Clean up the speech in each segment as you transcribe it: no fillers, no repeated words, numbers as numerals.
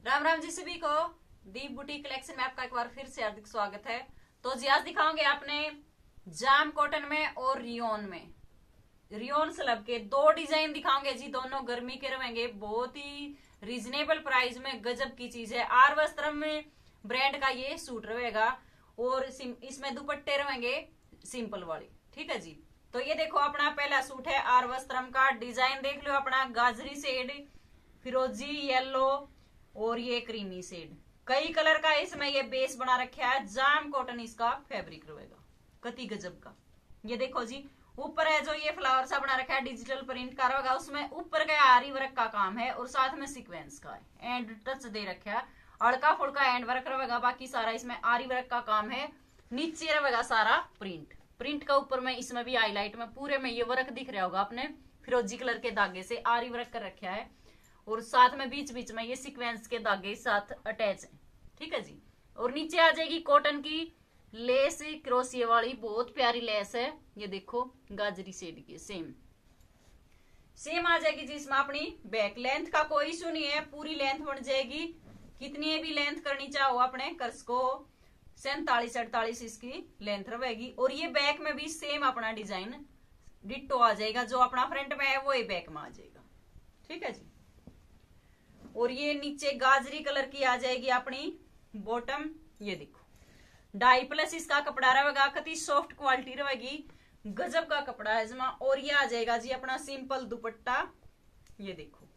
राम राम जी सभी को। दीप boutique collection में आपका एक बार फिर से हार्दिक स्वागत है। तो जी आज दिखाओगे आपने जाम कॉटन में और रियोन में, रियोन स्लब के दो डिजाइन दिखाओगे जी। दोनों गर्मी के रहेंगे, बहुत ही रीजनेबल प्राइस में गजब की चीज है। आर वस्त्रम में ब्रांड का ये सूट रहेगा और इसमें दुपट्टे रहेंगे सिंपल वाले। ठीक है जी। तो ये देखो अपना पहला सूट है आर वस्त्रम का। डिजाइन देख लो अपना, गाजरी शेड, फिरोजी, येलो और ये क्रीमी शेड, कई कलर का इसमें ये बेस बना रखा है। जाम कॉटन इसका फैब्रिक रहेगा, कति गजब का। ये देखो जी ऊपर है जो ये फ्लावर सा बना रखा है, डिजिटल प्रिंट का रहेगा। उसमें ऊपर का आरी वर्क का काम है और साथ में सीक्वेंस का है, एंड टच दे रखा है। हल्का फुल्का एंड वर्क रहेगा, बाकी सारा इसमें आरी वर्क का काम है। नीचे रहेगा सारा प्रिंट, प्रिंट का ऊपर में इसमें भी हाईलाइट में पूरे में ये वर्क दिख रहा होगा आपने, फिरोजी कलर के धागे से आरी वर्क कर रखा है और साथ में बीच बीच में ये सीक्वेंस के धागे साथ अटैच है। ठीक है जी। और नीचे आ जाएगी कॉटन की लेस, क्रोशिया वाली, बहुत प्यारी लेस है। ये देखो गाजरी शेड की सेम आ जाएगी जी। इसमें अपनी बैक लेंथ का कोई इशू नहीं है, पूरी लेंथ बन जाएगी। कितनी भी लेंथ करनी चाहो अपने कर सको, 47-48 इसकी लेंथ रहेगी। और ये बैक में भी सेम अपना डिजाइन डिट्टो आ जाएगा, जो अपना फ्रंट में है वो ही बैक में आ जाएगा। ठीक है जी। और ये नीचे गाजरी कलर की आ जाएगी अपनी बॉटम। ये देखो 2.5+ इसका कपड़ा रहेगा, कति सॉफ्ट क्वालिटी रहेगी, गजब का कपड़ा है इसमें। और ये आ जाएगा जी अपना सिंपल दुपट्टा। ये देखो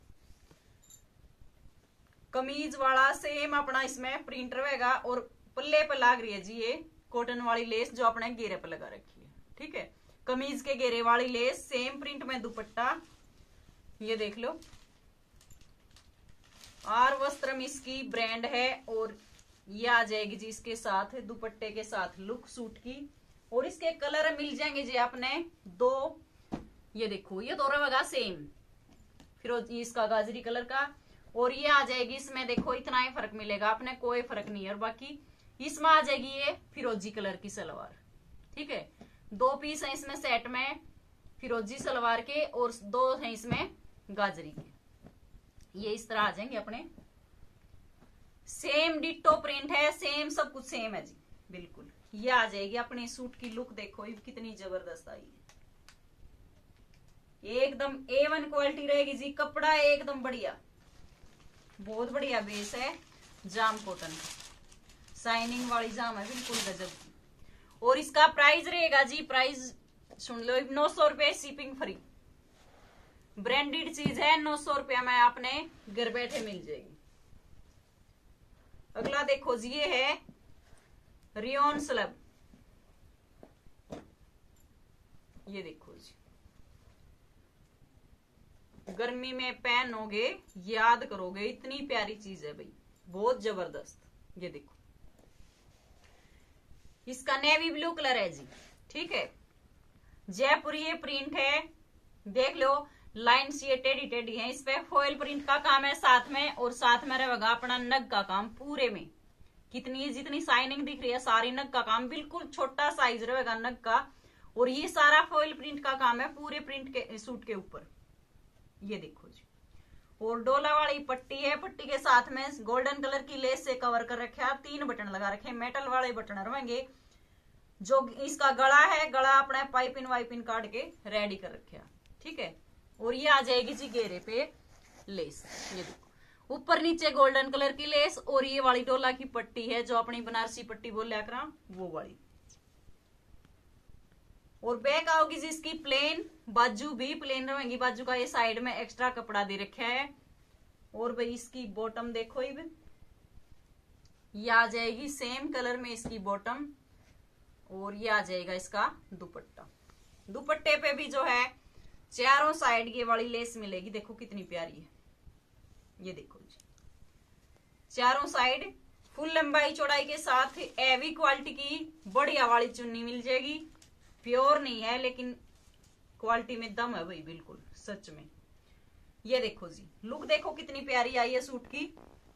कमीज वाला सेम अपना इसमें प्रिंट रहेगा और पल्ले पर लग रही है जी ये कॉटन वाली लेस जो अपने घेरे पर लगा रखी है। ठीक है, कमीज के घेरे वाली लेस, सेम प्रिंट में दुपट्टा। ये देख लो आर वस्त्रम इसकी ब्रांड है। और ये आ जाएगी जी इसके साथ दुपट्टे के साथ लुक सूट की। और इसके कलर मिल जाएंगे जी अपने दो। ये देखो ये दोनों रहेगा सेम, फिरोजी इसका गाजरी कलर का। और ये आ जाएगी इसमें देखो इतना ही फर्क मिलेगा अपने, कोई फर्क नहीं है। और बाकी इसमें आ जाएगी ये फिरोजी कलर की सलवार। ठीक है, 2 पीस है इसमें सेट में फिरोजी सलवार के और 2 है इसमें गाजरी के। ये इस तरह आ जाएंगे अपने, सेम डिट्टो प्रिंट है, सेम सब कुछ सेम है जी बिल्कुल। ये आ जाएगी अपने सूट की लुक, देखो कितनी जबरदस्त आई है। एकदम A1 क्वालिटी रहेगी जी, कपड़ा एकदम बढ़िया, बहुत बढ़िया बेस है। जाम कॉटन शाइनिंग वाली जाम है, बिल्कुल गजब की। और इसका प्राइस रहेगा जी, प्राइस सुन लो, 900 रुपये शिपिंग फ्री। ब्रांडेड चीज है, 900 रुपया में आपने घर बैठे मिल जाएगी। अगला देखो जी ये है रियोन स्लब। ये देखो जी गर्मी में पहनोगे याद करोगे, इतनी प्यारी चीज है भाई, बहुत जबरदस्त। ये देखो इसका नेवी ब्लू कलर है जी। ठीक है, जयपुरी ये प्रिंट है, देख लो लाइन ये टेढ़ी टेढ़ी है, इस पे फॉइल प्रिंट का काम है साथ में। और साथ में रहेगा अपना नग का काम पूरे में, कितनी जितनी शाइनिंग दिख रही है सारी नग का काम, बिल्कुल छोटा साइज रहेगा नग का। और ये सारा फॉइल प्रिंट का काम है पूरे प्रिंट के सूट के ऊपर। ये देखो जी, और डोला वाली पट्टी है, पट्टी के साथ में गोल्डन कलर की लेस से कवर कर रखे है। 3 बटन लगा रखे, मेटल वाले बटन रहेंगे। जो इसका गला है, गला अपने पाइपिन वाइपिन काट के रेडी कर रखे। ठीक है, और ये आ जाएगी जी घेरे पे लेस। ये देखो ऊपर नीचे गोल्डन कलर की लेस और ये वाली डोला की पट्टी है जो अपनी बनारसी पट्टी बोल लिया करा वो वाली। और बैक आओगी जी इसकी प्लेन, बाजू भी प्लेन रहेंगी, बाजू का ये साइड में एक्स्ट्रा कपड़ा दे रखा है। और भाई इसकी बॉटम देखो, ये आ जाएगी सेम कलर में इसकी बॉटम। और ये आ जाएगा इसका दुपट्टा। दुपट्टे पे भी जो है चारों साइड ये वाली लेस मिलेगी, देखो कितनी प्यारी है। ये देखो जी चारों साइड फुल लंबाई चौड़ाई के साथ हैवी क्वालिटी की बढ़िया वाली चुन्नी मिल जाएगी। प्योर नहीं है लेकिन क्वालिटी में दम है भाई, बिल्कुल सच में। ये देखो जी लुक देखो कितनी प्यारी आई है सूट की।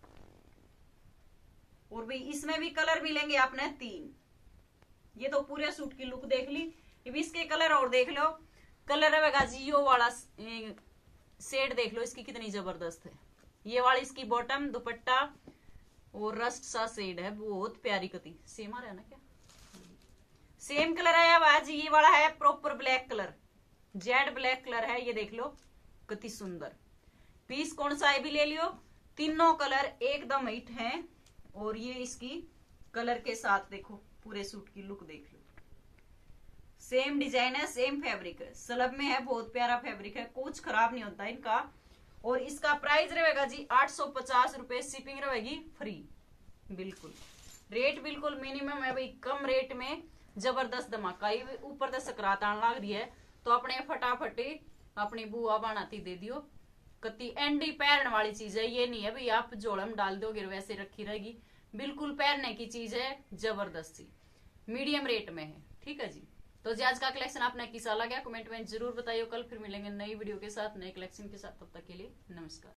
और भाई इसमें भी कलर मिलेंगे आपने 3। ये तो पूरे सूट की लुक देख ली, अब इसके कलर और देख लो। कलर रहेगा जियो वाला शेड देख लो इसकी कितनी जबरदस्त है, ये वाली इसकी बॉटम, दुपट्टा और रस्ट सा शेड है, बहुत प्यारी कती। सेम आ रहा है ना क्या? सेम कलर है अब आज। ये वाला है proper black colour, jet black colour है, ये देख लो कितनी सुंदर। पीस कौन सा है भी ले लियो, तीनों कलर एकदम हिट हैं। और ये इसकी कलर के साथ देखो पूरे सूट की लुक देख लो। सेम डिजाइन है, सेम फैब्रिक है, स्लब में है, बहुत प्यारा फैब्रिक है, कुछ खराब नहीं होता इनका। और इसका प्राइस रहेगा जी 850 रुपए, शिपिंग रहेगी फ्री। बिल्कुल रेट बिल्कुल मिनिमम है भाई, कम रेट में जबरदस्त धमाका। ऊपर से सकरात आने लग रही है तो अपने फटाफटी अपनी बुआ बनाती दे दियो। कति एंडी पहनने वाली चीज है, ये नहीं है भाई आप जोड़म डाल दोगे वैसे रखी रहेगी, बिल्कुल पहनने की चीज है, जबरदस्त सी मीडियम रेट में है। ठीक है जी, तो जी आज का कलेक्शन आपने कैसा लगा कमेंट में जरूर बताइए। कल फिर मिलेंगे नई वीडियो के साथ, नए कलेक्शन के साथ, तब तक के लिए नमस्कार।